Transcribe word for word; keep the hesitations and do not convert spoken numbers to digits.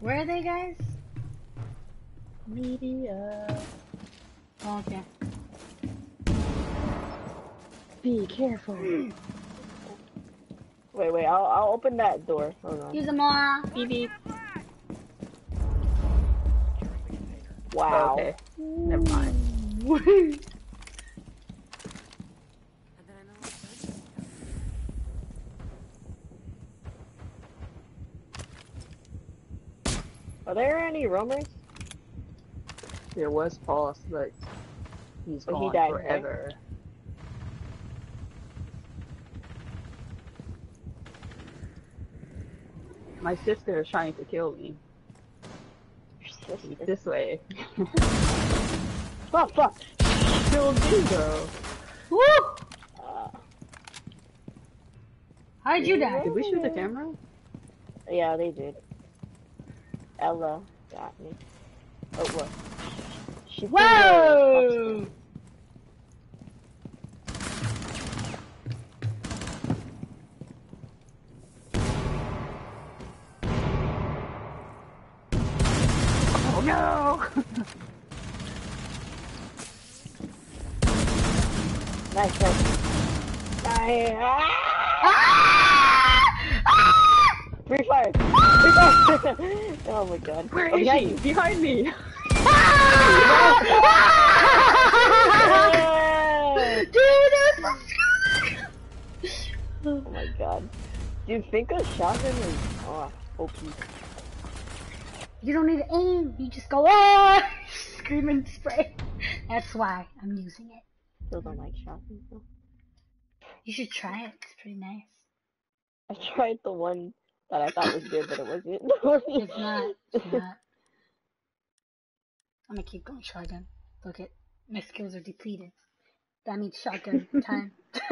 Where are they, guys? Media. Oh, okay. Be careful. Mm. Wait, wait, I'll, I'll open that door. Hold on. Use them all. Beep beep. Wow. Oh, okay. Never mind. Are there any roamers? There was Paul, but he's But gone he died, forever. Right? My sister is trying to kill me. Your She's sister. this way. Fuck, fuck. Kill me, bro. Woo! Uh, How did you die? Did we shoot the camera? yeah, they did. Ella got me. Oh, what? She threw Whoa! Oh no! Nice, nice. Nice. Ah! Free fire! Free fire! Oh my god. Where oh, is behind she? you. Behind me! Dude, that's Oh my god. Do you think a shotgun is oh, O P? You don't need to aim. You just go, ah! Scream and spray. That's why I'm using it. Still don't like shotguns though. You should try it. It's pretty nice. I tried the one that I thought was good, but it wasn't. It's not. It's not. I'm gonna keep going shotgun. Look it. My skills are depleted. That means shotgun time.